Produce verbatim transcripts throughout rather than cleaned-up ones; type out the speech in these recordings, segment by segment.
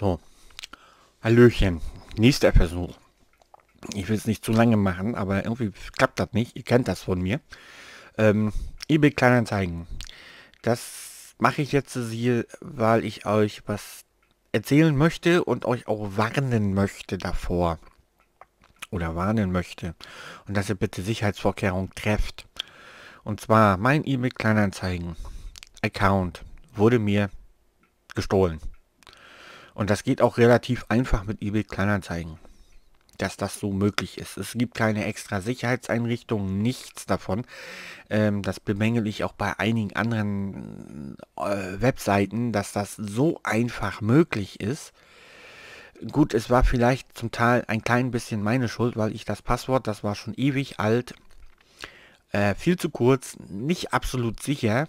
So, Hallöchen. Nächster Versuch. Ich will es nicht zu lange machen, aber irgendwie klappt das nicht. Ihr kennt das von mir. Ähm, eBay Kleinanzeigen. Das mache ich jetzt hier, weil ich euch was erzählen möchte und euch auch warnen möchte davor. Oder warnen möchte. Und dass ihr bitte Sicherheitsvorkehrungen trefft. Und zwar, mein eBay Kleinanzeigen Account wurde mir gestohlen. Und das geht auch relativ einfach mit eBay Kleinanzeigen, dass das so möglich ist. Es gibt keine extra Sicherheitseinrichtungen, nichts davon. Ähm, das bemängel ich auch bei einigen anderen äh, Webseiten, dass das so einfach möglich ist. Gut, es war vielleicht zum Teil ein klein bisschen meine Schuld, weil ich das Passwort, das war schon ewig alt, äh, viel zu kurz, nicht absolut sicher.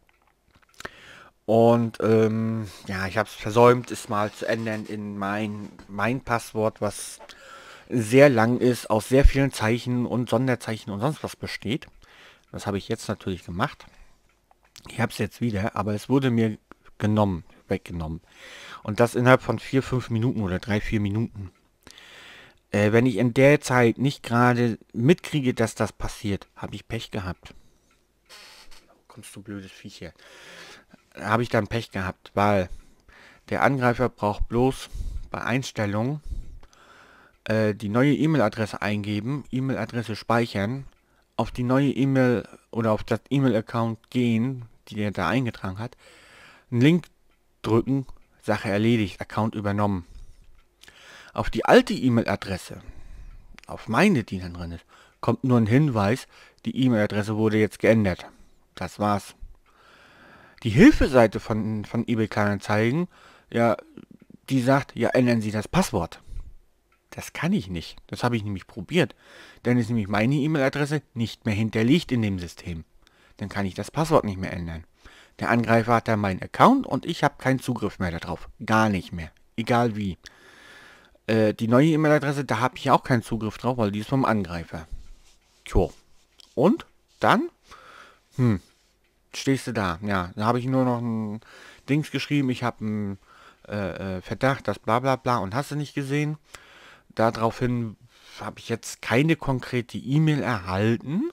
Und ähm, ja, ich habe es versäumt, es mal zu ändern in mein, mein Passwort, was sehr lang ist, aus sehr vielen Zeichen und Sonderzeichen und sonst was besteht. Das habe ich jetzt natürlich gemacht. Ich habe es jetzt wieder, aber es wurde mir genommen, weggenommen. Und das innerhalb von vier, fünf Minuten oder drei, vier Minuten. Äh, wenn ich in der Zeit nicht gerade mitkriege, dass das passiert, habe ich Pech gehabt. Kommst du blödes Viech hier. Habe ich dann Pech gehabt, weil der Angreifer braucht bloß bei Einstellungen äh, die neue E-Mail-Adresse eingeben, E-Mail-Adresse speichern, auf die neue E-Mail oder auf das E-Mail-Account gehen, die er da eingetragen hat, einen Link drücken, Sache erledigt, Account übernommen. Auf die alte E-Mail-Adresse, auf meine, die dann drin ist, kommt nur ein Hinweis, die E-Mail-Adresse wurde jetzt geändert. Das war's. Die Hilfeseite von, von eBay Kleinanzeigen, ja, die sagt, ja, ändern Sie das Passwort. Das kann ich nicht. Das habe ich nämlich probiert. Dann ist nämlich meine E-Mail-Adresse nicht mehr hinterlegt in dem System. Dann kann ich das Passwort nicht mehr ändern. Der Angreifer hat da meinen Account und ich habe keinen Zugriff mehr darauf. Gar nicht mehr. Egal wie. Äh, die neue E-Mail-Adresse, da habe ich auch keinen Zugriff drauf, weil die ist vom Angreifer. Tjo. Und? Dann? Hm. Stehst du da. Ja, da habe ich nur noch ein Dings geschrieben. Ich habe einen äh, äh, Verdacht, das bla bla bla und hast du nicht gesehen. Daraufhin habe ich jetzt keine konkrete E-Mail erhalten,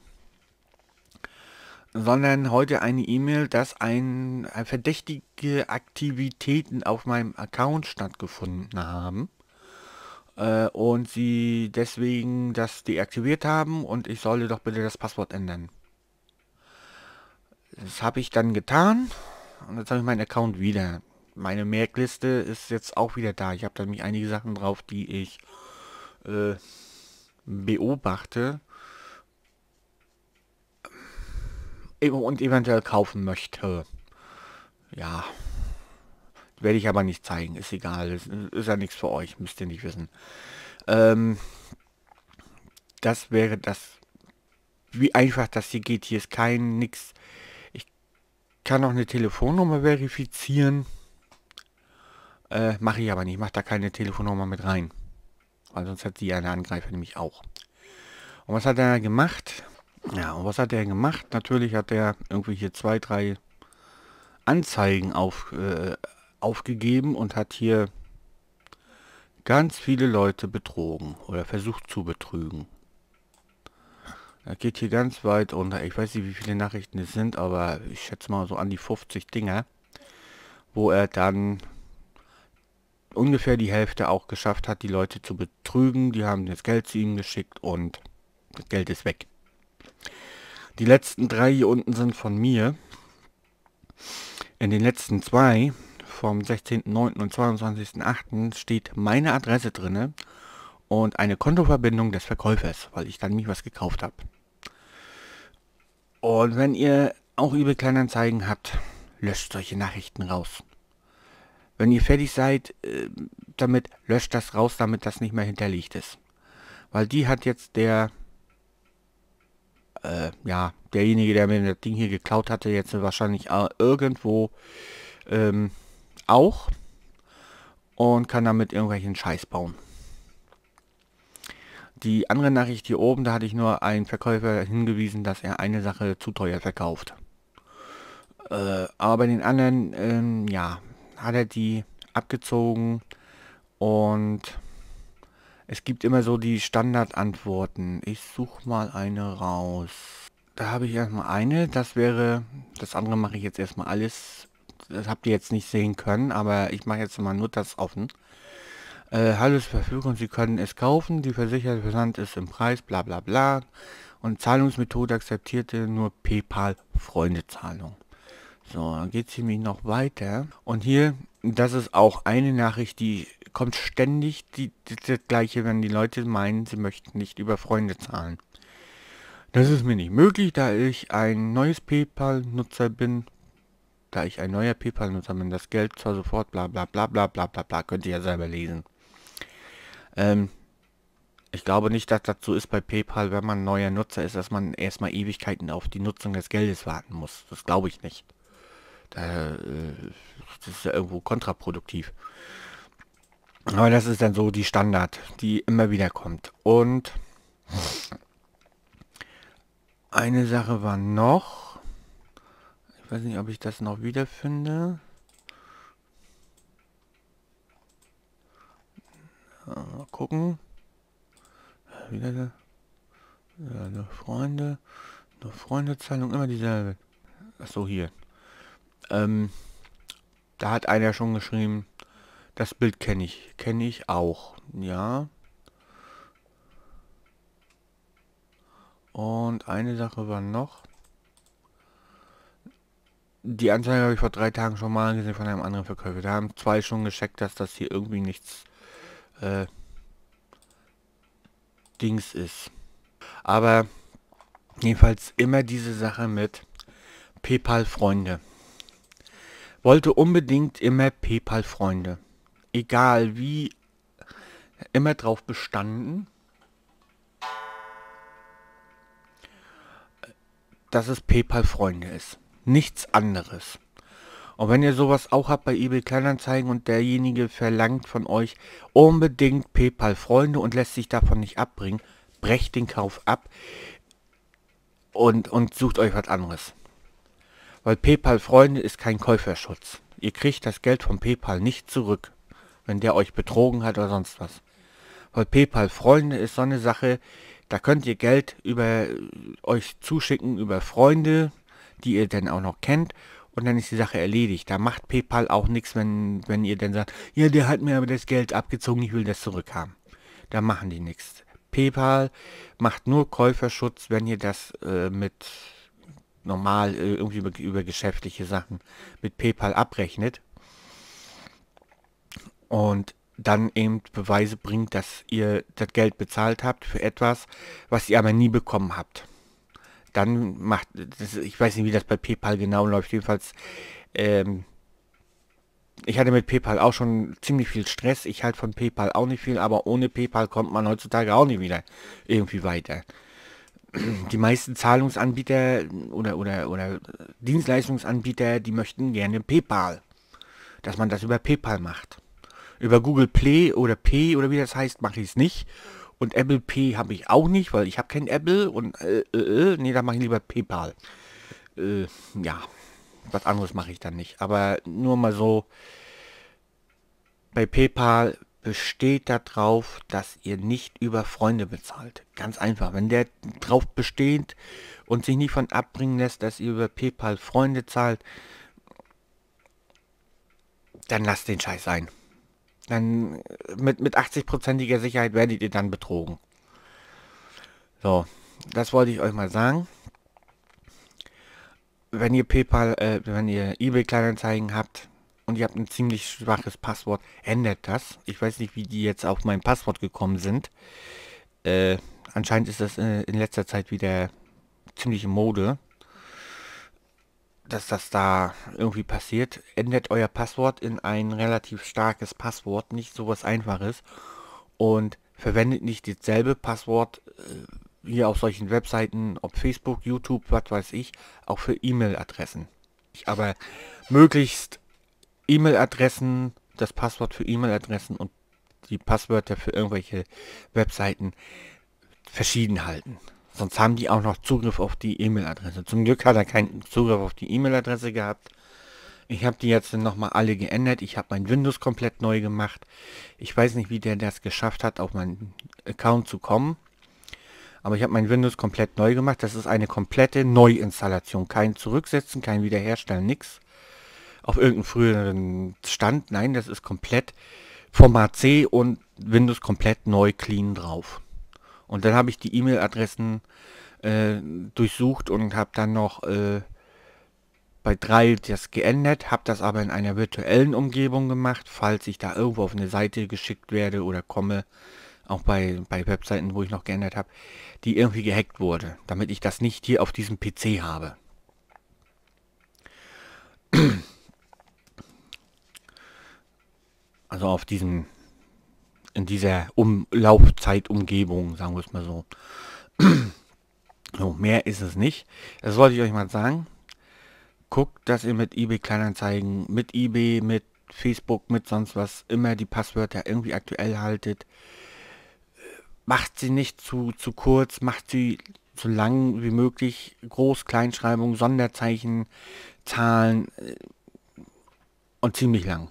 sondern heute eine E-Mail, dass ein, ein verdächtige Aktivitäten auf meinem Account stattgefunden haben äh, und sie deswegen das deaktiviert haben und ich solle doch bitte das Passwort ändern. Das habe ich dann getan und jetzt habe ich meinen Account wieder. Meine Merkliste ist jetzt auch wieder da. Ich habe da nämlich einige Sachen drauf, die ich äh, beobachte und eventuell kaufen möchte. Ja, werde ich aber nicht zeigen. Ist egal. Ist, ist ja nichts für euch. Müsst ihr nicht wissen. Ähm, das wäre das. Wie einfach das hier geht. Hier ist kein nix. Ich kann noch eine Telefonnummer verifizieren. Äh, mache ich aber nicht. Ich mache da keine Telefonnummer mit rein. Weil sonst hat sie eine Angreifer nämlich auch. Und was hat er gemacht? Ja, und was hat er gemacht? Natürlich hat er irgendwie hier zwei, drei Anzeigen auf, äh, aufgegeben und hat hier ganz viele Leute betrogen oder versucht zu betrügen. Er geht hier ganz weit unter. Ich weiß nicht, wie viele Nachrichten es sind, aber ich schätze mal so an die fünfzig Dinger, wo er dann ungefähr die Hälfte auch geschafft hat, die Leute zu betrügen. Die haben das Geld zu ihm geschickt und das Geld ist weg. Die letzten drei hier unten sind von mir. In den letzten zwei, vom sechzehnten neunten und zweiundzwanzigsten achten steht meine Adresse drinne und eine Kontoverbindung des Verkäufers, weil ich dann nämlich was gekauft habe. Und wenn ihr auch eBay Kleinanzeigen habt, löscht solche Nachrichten raus. Wenn ihr fertig seid äh, damit, löscht das raus, damit das nicht mehr hinterlegt ist. Weil die hat jetzt der Äh, ja, derjenige, der mir das Ding hier geklaut hatte, jetzt wahrscheinlich irgendwo ähm, auch und kann damit irgendwelchen Scheiß bauen. Die andere Nachricht hier oben, da hatte ich nur einen Verkäufer hingewiesen, dass er eine Sache zu teuer verkauft. Äh, aber bei den anderen, ähm, ja, hat er die abgezogen, Und es gibt immer so die Standardantworten. Ich suche mal eine raus. Da habe ich erstmal eine, das wäre, das andere mache ich jetzt erstmal alles. Das habt ihr jetzt nicht sehen können, aber ich mache jetzt mal nur das offen. Äh, alles verfügbar, Sie können es kaufen, die versicherte Versand ist im Preis, bla bla bla. Und Zahlungsmethode akzeptierte nur PayPal-Freundezahlung. So, dann geht es nämlich noch weiter. Und hier, das ist auch eine Nachricht, die kommt ständig, die, die, das gleiche, wenn die Leute meinen, sie möchten nicht über Freunde zahlen. Das ist mir nicht möglich, da ich ein neues PayPal-Nutzer bin. Da ich ein neuer PayPal-Nutzer bin, das Geld zwar sofort, bla bla bla bla bla bla bla, könnt ihr ja selber lesen. Ähm, ich glaube nicht, dass das so ist bei PayPal, wenn man neuer Nutzer ist, dass man erstmal Ewigkeiten auf die Nutzung des Geldes warten muss. Das glaube ich nicht. Da, äh, das ist ja irgendwo kontraproduktiv. Aber das ist dann so die Standard, die immer wieder kommt. Und eine Sache war noch. Ich weiß nicht, ob ich das noch wiederfinde. Mal gucken. Wieder ja, nur Freunde. Nur Freundezahlung, immer dieselbe. Achso, hier. Ähm, da hat einer schon geschrieben, das Bild kenne ich. Kenne ich auch. Ja. Und eine Sache war noch. Die Anzeige habe ich vor drei Tagen schon mal gesehen von einem anderen Verkäufer. Da haben zwei schon gecheckt, dass das hier irgendwie nichts äh, Dings ist. Aber jedenfalls immer diese Sache mit PayPal-Freunde. Wollte unbedingt immer PayPal-Freunde. Egal wie, immer drauf bestanden, dass es PayPal-Freunde ist. Nichts anderes. Und wenn ihr sowas auch habt bei eBay Kleinanzeigen und derjenige verlangt von euch unbedingt PayPal-Freunde und lässt sich davon nicht abbringen, brecht den Kauf ab und, und sucht euch was anderes. Weil PayPal-Freunde ist kein Käuferschutz. Ihr kriegt das Geld von PayPal nicht zurück, wenn der euch betrogen hat oder sonst was. Weil PayPal-Freunde ist so eine Sache, da könnt ihr Geld über euch zuschicken über Freunde, die ihr dann auch noch kennt. Und dann ist die Sache erledigt. Da macht PayPal auch nichts, wenn, wenn ihr dann sagt, ja, der hat mir aber das Geld abgezogen, ich will das zurückhaben. Da machen die nichts. PayPal macht nur Käuferschutz, wenn ihr das äh, mit normal äh, irgendwie über, über geschäftliche Sachen mit PayPal abrechnet. Und dann eben Beweise bringt, dass ihr das Geld bezahlt habt für etwas, was ihr aber nie bekommen habt. Dann macht, das, ich weiß nicht, wie das bei PayPal genau läuft, jedenfalls, ähm, ich hatte mit PayPal auch schon ziemlich viel Stress, ich halte von PayPal auch nicht viel, aber ohne PayPal kommt man heutzutage auch nicht wieder irgendwie weiter. Die meisten Zahlungsanbieter oder, oder, oder Dienstleistungsanbieter, die möchten gerne PayPal, dass man das über PayPal macht. Über Google Play oder Pay oder wie das heißt, mache ich es nicht. Und Apple Pay habe ich auch nicht, weil ich habe kein Apple und äh, äh, äh, nee, da mache ich lieber PayPal. Äh, ja, was anderes mache ich dann nicht. Aber nur mal so, bei PayPal besteht darauf, dass ihr nicht über Freunde bezahlt. Ganz einfach. Wenn der drauf besteht und sich nicht von abbringen lässt, dass ihr über PayPal Freunde zahlt, dann lasst den Scheiß sein. Dann mit, mit achtzig-prozentiger Sicherheit werdet ihr dann betrogen. So, das wollte ich euch mal sagen. Wenn ihr PayPal, äh, wenn ihr eBay Kleinanzeigen habt und ihr habt ein ziemlich schwaches Passwort, ändert das. Ich weiß nicht, wie die jetzt auf mein Passwort gekommen sind. Äh, anscheinend ist das äh, in letzter Zeit wieder ziemlich in Mode, dass das da irgendwie passiert. Ändert euer Passwort in ein relativ starkes Passwort, nicht sowas Einfaches. Und verwendet nicht dasselbe Passwort äh, hier auf solchen Webseiten, ob Facebook, YouTube, was weiß ich, auch für E-Mail-Adressen. Aber möglichst E-Mail-Adressen, das Passwort für E-Mail-Adressen und die Passwörter für irgendwelche Webseiten verschieden halten. Sonst haben die auch noch Zugriff auf die E-Mail-Adresse. Zum Glück hat er keinen Zugriff auf die E-Mail-Adresse gehabt. Ich habe die jetzt nochmal alle geändert. Ich habe mein Windows komplett neu gemacht. Ich weiß nicht, wie der das geschafft hat, auf meinen Account zu kommen. Aber ich habe mein Windows komplett neu gemacht. Das ist eine komplette Neuinstallation. Kein Zurücksetzen, kein Wiederherstellen, nix. Auf irgendeinen früheren Stand. Nein, das ist komplett Format C und Windows komplett neu, clean drauf. Und dann habe ich die E-Mail-Adressen äh, durchsucht und habe dann noch äh, bei drei das geändert, habe das aber in einer virtuellen Umgebung gemacht, falls ich da irgendwo auf eine Seite geschickt werde oder komme, auch bei, bei Webseiten, wo ich noch geändert habe, die irgendwie gehackt wurde, damit ich das nicht hier auf diesem P C habe. Also auf diesem, in dieser Umlaufzeitumgebung, sagen wir es mal so. So, mehr ist es nicht. Das wollte ich euch mal sagen. Guckt, dass ihr mit eBay Kleinanzeigen, mit eBay, mit Facebook, mit sonst was immer die Passwörter irgendwie aktuell haltet. Macht sie nicht zu, zu kurz, macht sie so lang wie möglich. Groß, Kleinschreibung, Sonderzeichen, Zahlen äh, und ziemlich lang.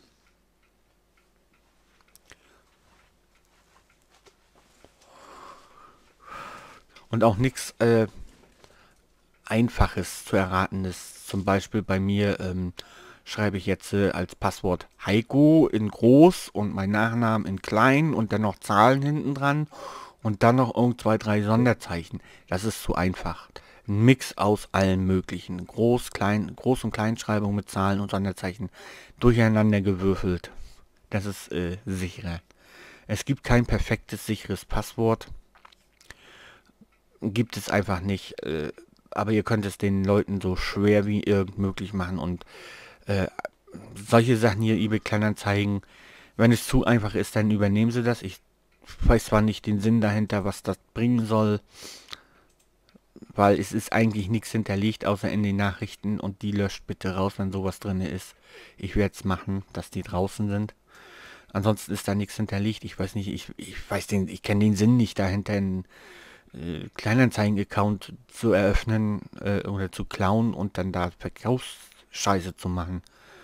Und auch nichts äh, Einfaches zu erratenes. Zum Beispiel bei mir ähm, schreibe ich jetzt äh, als Passwort Heiko in groß und mein Nachnamen in klein und dann noch Zahlen hinten dran und dann noch irgend zwei, drei Sonderzeichen. Das ist zu einfach. Ein Mix aus allen möglichen. Groß, klein, Groß- und Kleinschreibung mit Zahlen und Sonderzeichen durcheinander gewürfelt. Das ist äh, sicherer. Es gibt kein perfektes, sicheres Passwort. Gibt es einfach nicht. Äh, aber ihr könnt es den Leuten so schwer wie irgend möglich machen und äh, solche Sachen hier, eBay Kleinanzeigen, wenn es zu einfach ist, dann übernehmen sie das. Ich weiß zwar nicht den Sinn dahinter, was das bringen soll, weil es ist eigentlich nichts hinterlegt, außer in den Nachrichten und die löscht bitte raus, wenn sowas drin ist. Ich werde es machen, dass die draußen sind. Ansonsten ist da nichts hinterlegt. Ich weiß nicht, ich, ich weiß den, ich kenne den Sinn nicht dahinter, einen äh, Kleinanzeigen-Account zu eröffnen äh, oder zu klauen und dann da Verkaufsscheiße zu machen.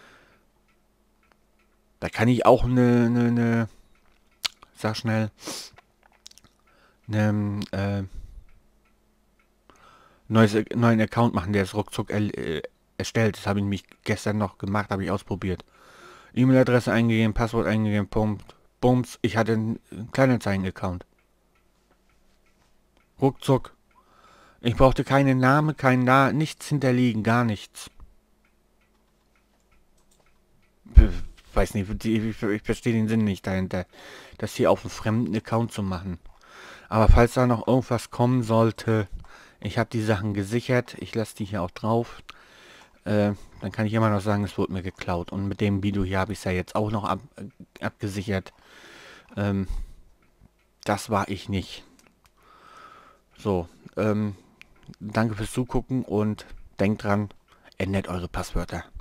Da kann ich auch eine, eine, eine sag schnell, einen äh, neues, neuen Account machen, der ist ruckzuck er, äh, erstellt. Das habe ich nämlich gestern noch gemacht, habe ich ausprobiert. E-Mail-Adresse eingegeben, Passwort eingegeben, Punkt, Bums. Ich hatte einen Kleinanzeigen-Account. Ruckzuck. Ich brauchte keinen Namen, kein Na, nichts hinterlegen, gar nichts. Ich weiß nicht, ich, ich verstehe den Sinn nicht dahinter, das hier auf einem fremden Account zu machen. Aber falls da noch irgendwas kommen sollte, ich habe die Sachen gesichert, ich lasse die hier auch drauf, äh, dann kann ich immer noch sagen, es wurde mir geklaut. Und mit dem Video hier habe ich es ja jetzt auch noch ab, äh, abgesichert. Ähm, das war ich nicht. So, ähm, danke fürs Zugucken und denkt dran, ändert eure Passwörter.